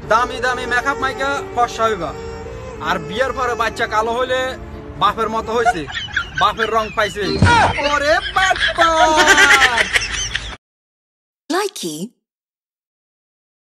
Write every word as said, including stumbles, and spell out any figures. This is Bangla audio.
দামি দামি মেকআপ মাইকা ফর্সা হইবা আর বিয়ের পরে বাচ্চা কালো হইলে বাপের মতো হইছে বাপের রং পাইছে ওরে বাবা লাইকি